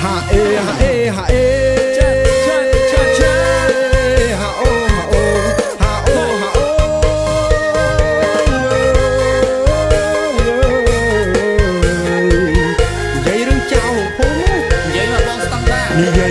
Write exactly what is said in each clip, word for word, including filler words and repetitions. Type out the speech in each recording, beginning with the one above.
ê ha ê ha ê cha cha cha cha ha ô ha ô ha ô ha ô dây rừng chào phun dây mà bong stang ra dây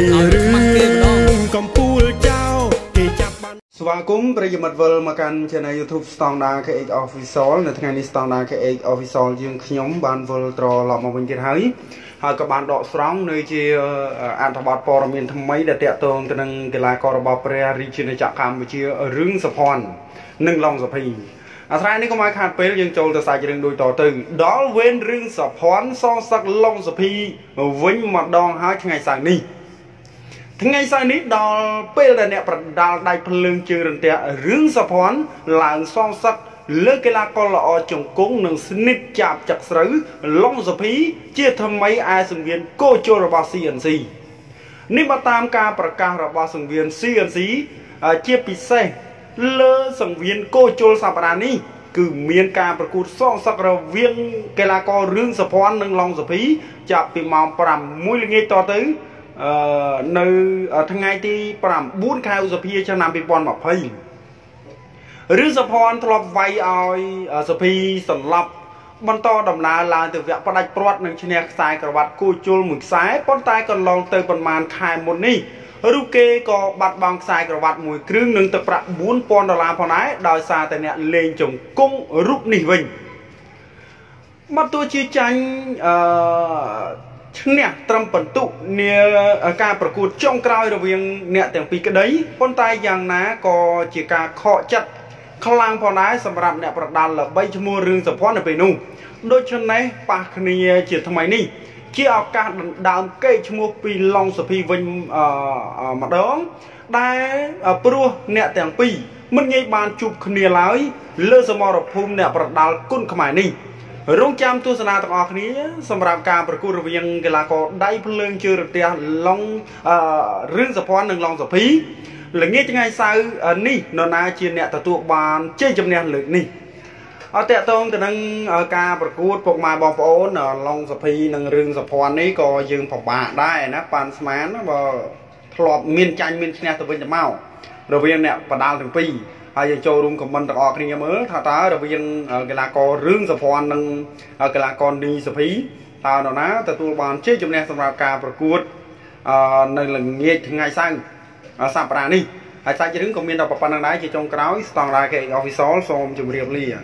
rừng cầm pul chào kỳ chắp ban สวัสดีប្រិយមិត្តវិលមកកាន់ Channel YouTube Standard เค เอ็กซ์ Official នៅថ្ងៃនេះ Standard เค เอ็กซ์ Official យើងខ្ញុំបានវិលត្រឡប់មកវិញទៀតហើយហើយក៏បានដកស្រង់នៅជាអត្ថបទព័ត៌មានថ្មីដែលតាក់ទងទៅនឹងកីឡាកររបស់ព្រះរាជាណាចក្រកម្ពុជារឿងសុភ័ណ្ឌនិងឡុងសុភីអាស្រ័យនេះក៏មកខាតពេលយើងចូលទៅសាច់រឿងដូចតទៅដល់វេនរឿងសុភ័ណ្ឌសងសឹកឡុងសុភីវិញម្ដងហើយថ្ងៃសៅរ៍នេះថ្ងៃសៅរ៍នេះដល់ពេលដែលអ្នកប្រដាល់ដៃភ្លើងជើងរន្ទះរឿងសុភ័ណ្ឌឡើងសងសឹកលើកីឡាករល្អជង្គង់និងស្និតចាប់ចាក់ស្រូវឡុងសុភីជាថ្មីឯសង្វៀនកោជលរបស់ ซี เอ็น ซี នេះបើតាមការប្រកាសរបស់សង្វៀន ซี เอ็น ซี ជាពិសេសលើសង្វៀនកោជលសប្តាហ៍នេះគឺមានការប្រកួតសងសឹករវាងកីឡាកររឿងសុភ័ណ្ឌនិងឡុងសុភីចាប់ពីម៉ោង ប្រាំមួយ ល្ងាចតទៅអឺនៅថ្ងៃទី ប្រាំបួន ខែឧសភាឆ្នាំ ពីរពាន់ម្ភៃរឿងសុភ័ណ្ឌធ្លាប់វាយឲ្យសុភីសន្លប់បន្តដំណើរឡើងទៅវគ្គផ្ដាច់ព្រាត់នឹងឈ្នះខ្សែក្រវ៉ាត់គូជលមួយខ្សែប៉ុន្តែកន្លងទៅប្រមាណខែមុននេះរូបគេក៏បាត់បង់ខ្សែក្រវ៉ាត់មួយគ្រឿងនឹងទឹកប្រាក់ បួនពាន់ដុល្លារផងដែរដោយសារតែអ្នកលេងជង្គង់រូបនេះវិញមកទោះជាចាញ់អឺឈ្នះត្រឹមបន្ទុកនាការប្រកួតចុងក្រោយរវាងអ្នកទាំងពីរក្តីប៉ុន្តែយ៉ាងណាក៏ជាការខកចិត្តខ្លាំងផងដែរសម្រាប់អ្នកប្រដាល់ល្បីឈ្មោះរឿងសុភ័ណ្ឌនៅពេលនោះដូច្នេះប៉ះគ្នាជាថ្មីនេះជាឱកាសដណ្ដើមកេរ្តិ៍ឈ្មោះពីឡុងសុភីវិញម្ដងដែលព្រោះអ្នកទាំងពីរមិនងាយបានជួបគ្នាឡើយលើសមរភូមិអ្នកប្រដាល់គុណខ្មែរនេះរងចាំទស្សនាទាំងអស់គ្នាសម្រាប់ការប្រកួតរវាងកីឡាករដៃភ្លើងជើងរន្ទះឡុងរឿងសុភ័ណ្ឌនិងឡុងសុភីល្ងាចថ្ងៃសៅរ៍នេះនរណាជាអ្នកទទួលបានជ័យជំនះលើកនេះអត់តកតងទៅនឹងការប្រកួតពុកម៉ែបងប្អូនឡុងសុភីនិងរឿងសុភ័ណ្ឌនេះក៏យើងពិបាកដែរណាប៉ាន់ស្មានបើធ្លាប់មានចាញ់មានឈ្នះទៅវិញទៅមករវាងអ្នកបដាល់ទាំងពីរហើយយើងចូលរួមខមមិនទាំងអស់គ្នាមើលថាតើរវាងកីឡាកររឿងសុភ័ណ្ឌនិងកីឡាករនីសុភីតើនរណាទទួលបានជ័យជំនះសម្រាប់ការប្រកួតនៅល្ងាចថ្ងៃសៅរ៍សប្តាហ៍នេះហើយសាច់រឿងក៏មានដល់ប៉ុណ្្នឹងដែរជាចុងក្រោយ Standard เค เอ็กซ์ Official សូមជម្រាបលា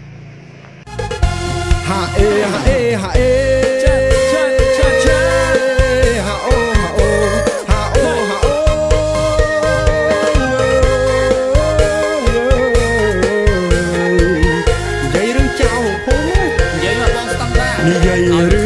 ហាអេហាអេហាអេចាចាចាចាហាអូហាអូហាអូហាអូនិយាយរឿងចៅភូមិនិយាយមកបងស្តង់ដានិយាយរឿង